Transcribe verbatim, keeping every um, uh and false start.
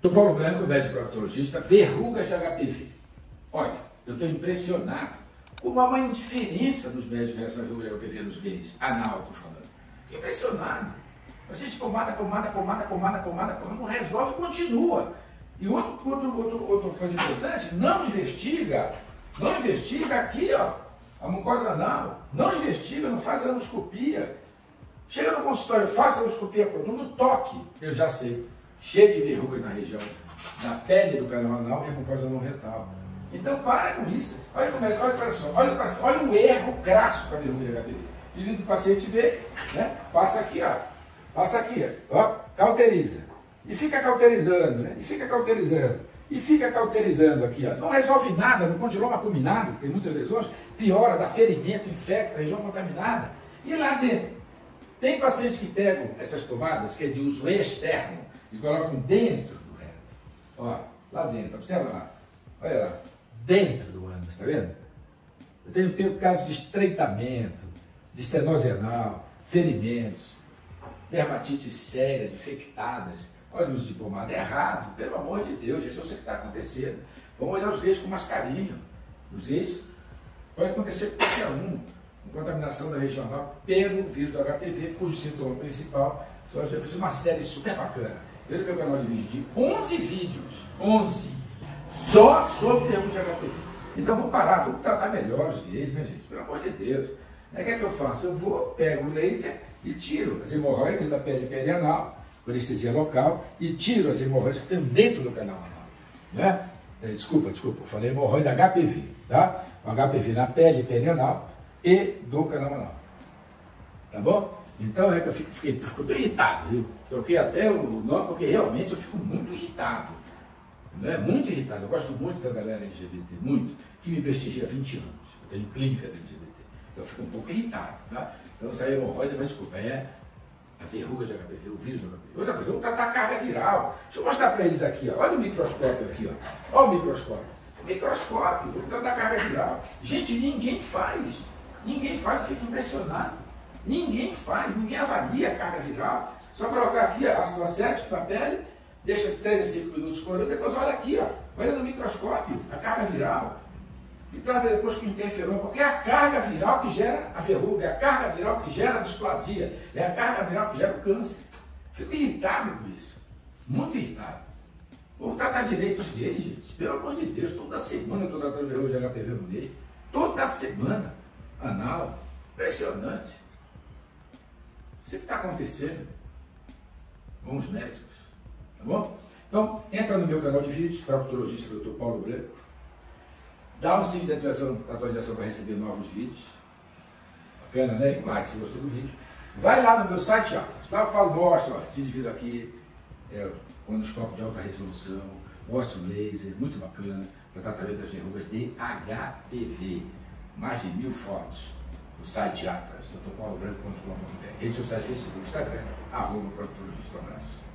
Doutor Paulo Branco, médico proctologista, verrugas de H P V. Olha, eu estou impressionado como há uma indiferença dos médicos em relação à verruga de H P V nos gays. Anal, estou falando. Impressionado. Você de pomada, pomada, pomada, pomada, pomada, pomada, não resolve, continua. E outro, outro, outro, outra coisa importante, não investiga, não investiga aqui, ó, a mucosa anal, não investiga, não faz anoscopia. Chega no consultório, faça anoscopia pronto, no toque, eu já sei, cheio de verrugas na região, na pele do canal anal e a mucosa não retal. Então para com isso. Olha como é, olha, olha só, olha, olha o erro crasso para a verruga de H P V. Pedindo o paciente ver, né? Passa aqui, ó. Passa aqui, ó. Cauteriza. E fica cauterizando, né? E fica cauterizando. E fica cauterizando aqui, ó. Não resolve nada no condiloma acuminado, tem muitas lesões, piora, dá ferimento, infecta, região contaminada. E lá dentro? Tem pacientes que pegam essas tomadas, que é de uso externo, e colocam dentro do reto. Ó, lá dentro, observa lá. Olha lá. Dentro do ânus, está vendo? Eu tenho, tenho casos de estreitamento, de estenose anal, ferimentos, dermatites sérias, infectadas. Olha o uso de pomada. É errado, pelo amor de Deus, gente, eu sei o que está acontecendo. Vamos olhar os gays com mais carinho. Os gays pode acontecer com qualquer um, com contaminação da região anal pelo vírus do H P V, cujo sintoma principal, eu já fiz uma série super bacana. Pelo meu canal de vídeos de onze vídeos, onze, só sobre verrugas de H P V. Então vou parar, vou tratar melhor os gays, né, gente? Pelo amor de Deus. O que é que eu faço? Eu vou, pego o laser e tiro as hemorroidas da pele perianal, com anestesia local, e tiro as hemorroidas que estão dentro do canal anal. Né? É, desculpa, desculpa, eu falei hemorroide H P V, tá? O H P V na pele perianal e do canal anal. Tá bom? Então é que eu fico, fiquei, fico irritado, viu? Troquei até o nome porque realmente eu fico muito irritado. Né? Muito irritado. Eu gosto muito da galera L G B T, muito, que me prestigia há vinte anos. Eu tenho clínicas L G B T. Então eu fico um pouco irritado, tá? Então essa hemorroida, mas desculpa, é a verruga de H P V, o vírus do H P V. Outra coisa, eu vou tratar a carga viral. Deixa eu mostrar para eles aqui, ó. Olha o microscópio aqui, ó. Olha o microscópio. Microscópio, vou tratar a carga viral. Gente, ninguém faz. Ninguém faz, eu fico impressionado. Ninguém faz, ninguém avalia a carga viral. Só colocar aqui ó, ácido acético na pele, deixa três a cinco minutos corando, depois olha aqui, ó, olha no microscópio, a carga viral. E trata depois com interferon, porque é a carga viral que gera a verruga, é a carga viral que gera a displasia, é a carga viral que gera o câncer. Fico irritado com isso, muito irritado. Vou tratar direito os gays, gente, pelo amor de Deus, toda semana eu estou tratando verruga de H P V no gay, toda semana, anal, impressionante. Isso que está acontecendo com os médicos, tá bom? Então, entra no meu canal de vídeos, proctologista doutor Paulo Branco, dá um sininho de ativação, atualização para receber novos vídeos, bacana, né? Like se gostou do vídeo. Vai lá no meu site, Atlas, lá eu falo, mostro, ó, se divido aqui, é, endoscópio de alta resolução, mostro laser, muito bacana, para tratamento das verrugas de H P V, mais de mil fotos. O site Atlas, doutor paulo branco ponto com ponto br. Esse é o site Facebook, Instagram, arroba proctologista. Um abraço.